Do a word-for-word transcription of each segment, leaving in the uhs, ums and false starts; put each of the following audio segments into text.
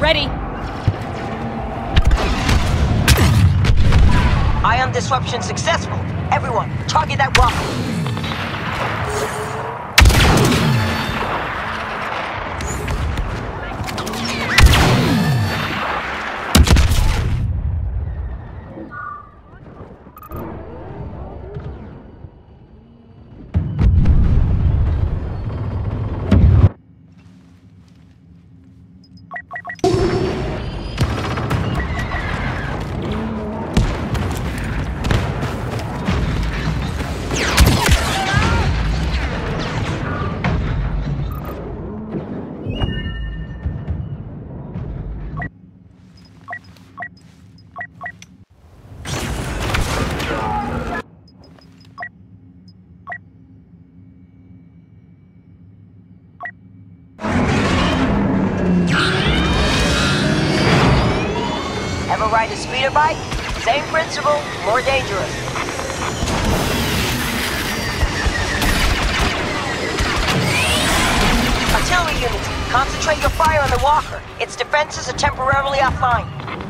Ready. Ion disruption successful. Everyone, target that walker. Ever ride a speeder bike? Same principle, more dangerous. Artillery units, concentrate your fire on the walker. Its defenses are temporarily offline.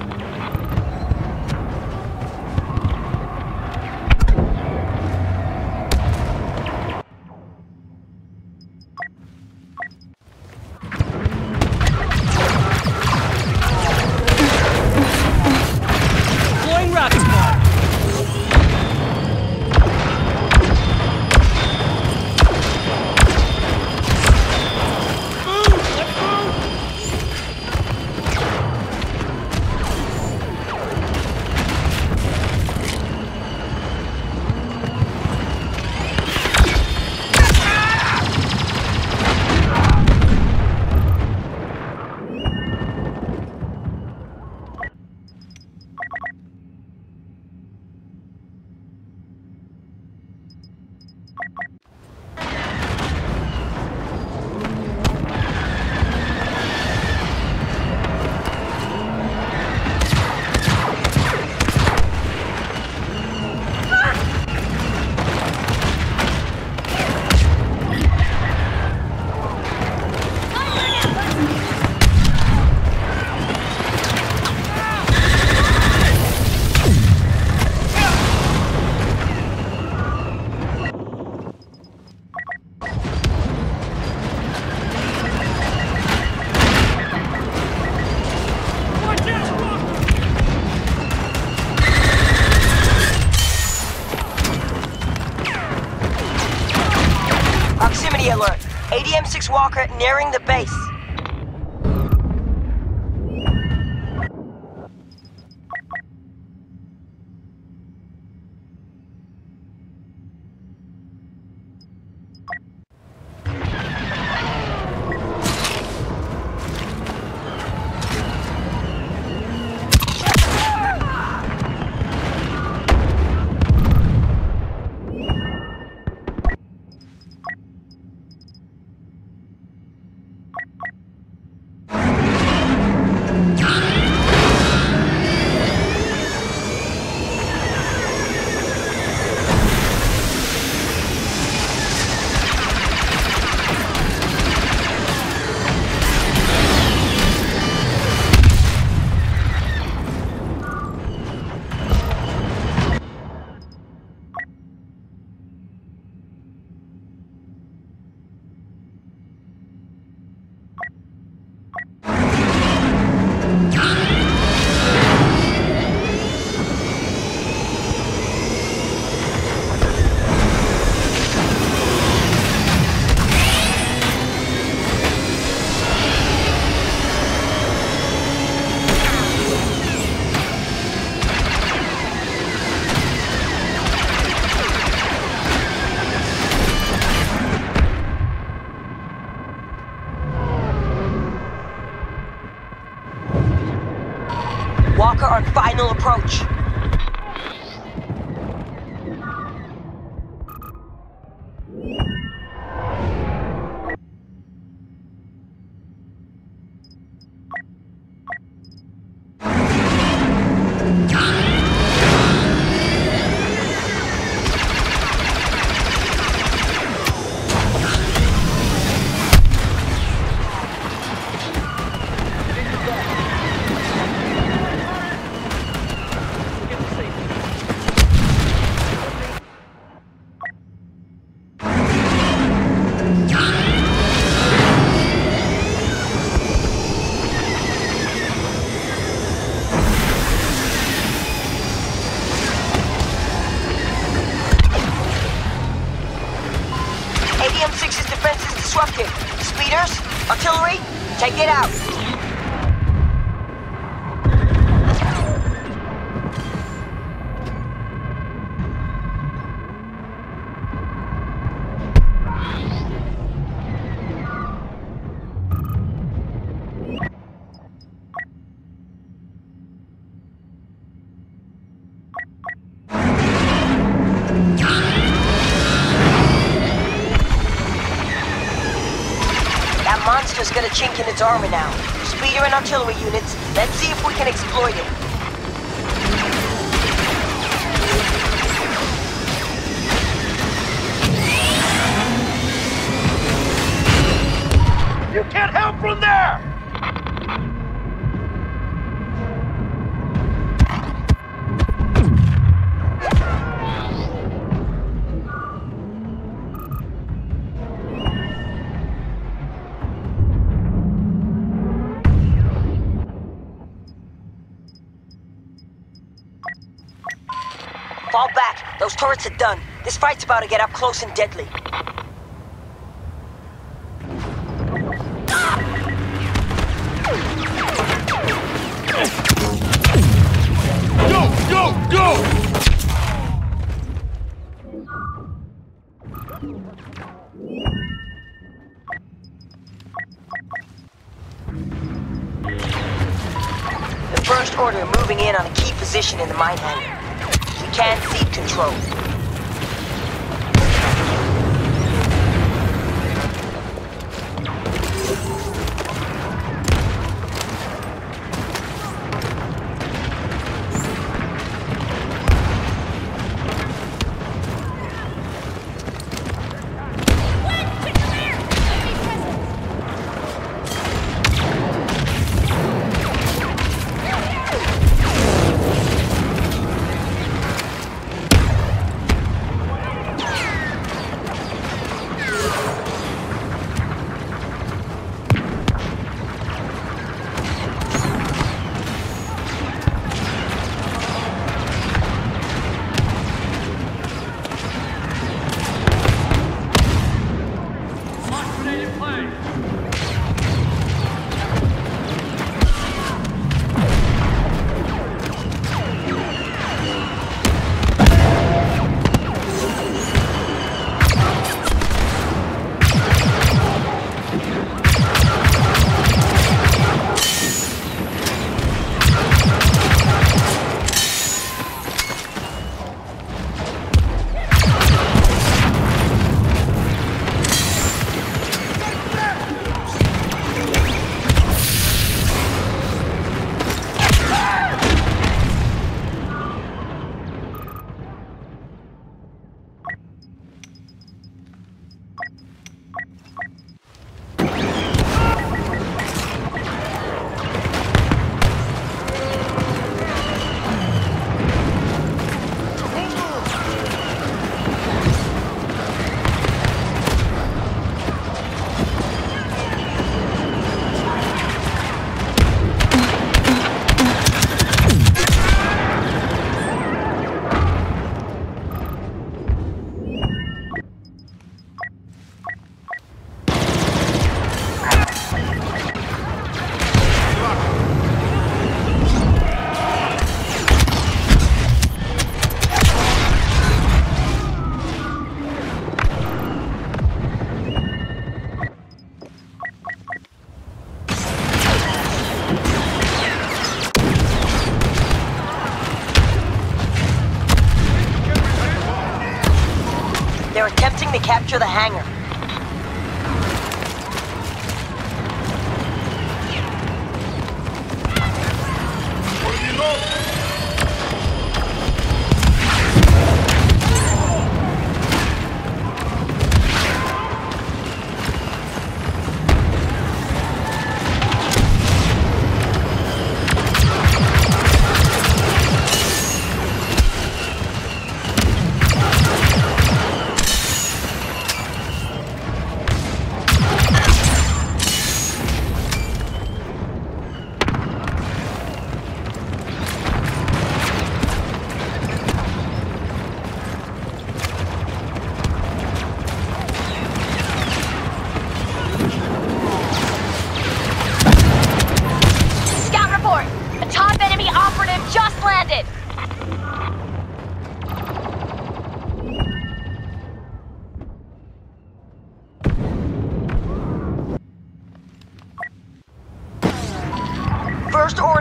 Proximity alert. A D M six Walker nearing the base. Walker on final approach. disrupted. Speeders, artillery, take it out. Monster's got a chink in its armor now. Speeder and artillery units, let's see if we can exploit it. You can't help from there! Fall back. Those turrets are done. This fight's about to get up close and deadly. Go! Go! Go! The First Order are moving in on a key position in the mine hangar. We can't cede control. They're attempting to capture the hangar.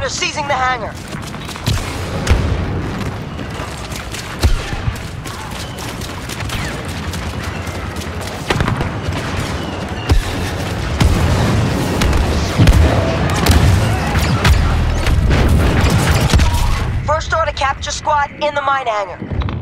Order seizing the hangar. First order capture squad in the mine hangar.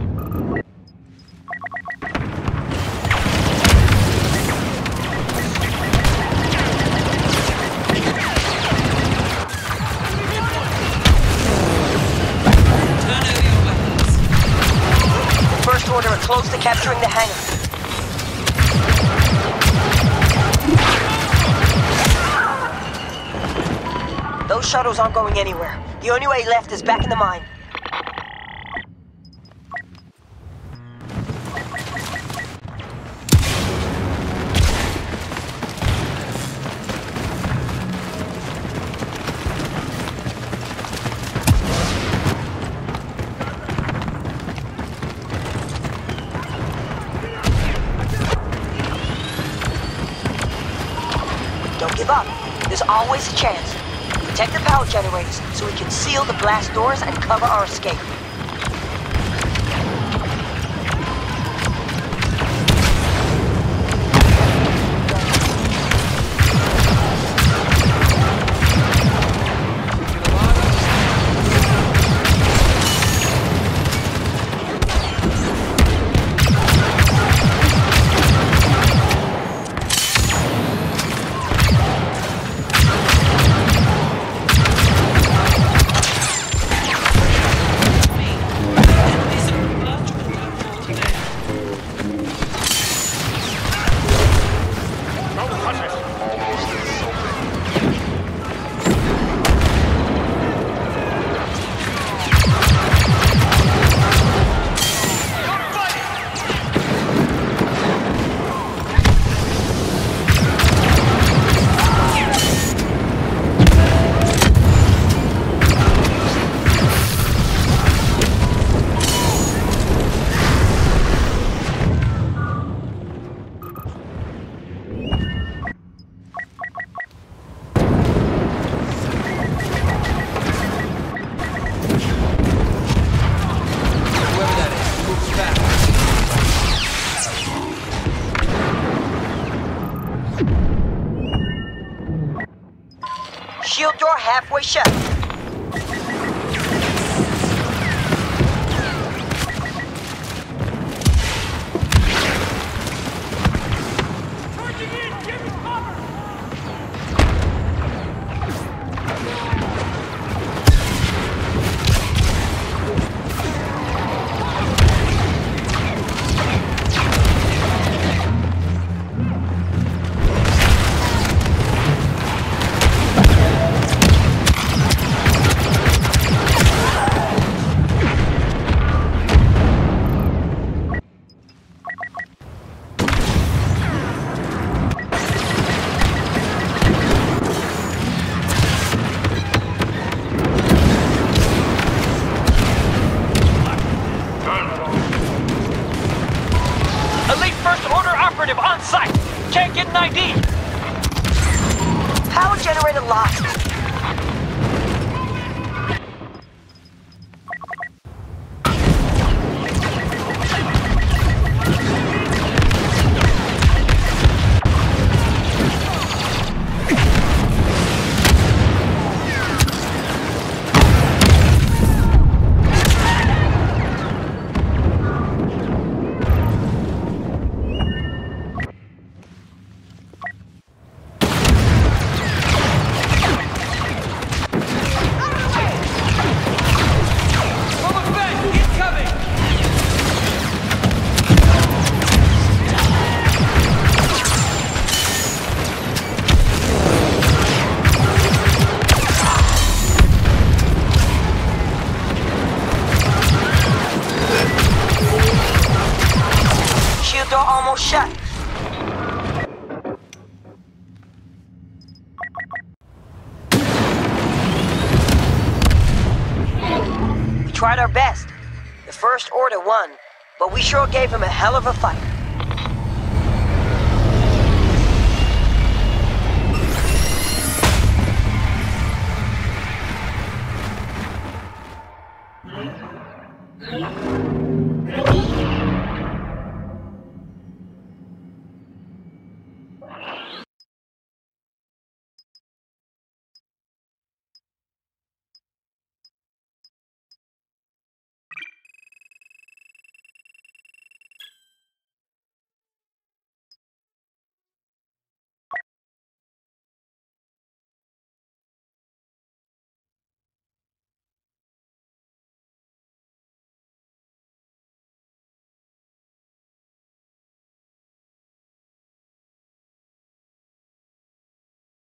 First order are close to capturing the hangar. Those shuttles aren't going anywhere. The only way left is back in the mine. Don't give up. There's always a chance. Protect the power generators so we can seal the blast doors and cover our escape. Shield door halfway shut. Operative on site! Can't get an I D! Power generator lost. Door almost shut. We tried our best. The First Order won, but we sure gave him a hell of a fight.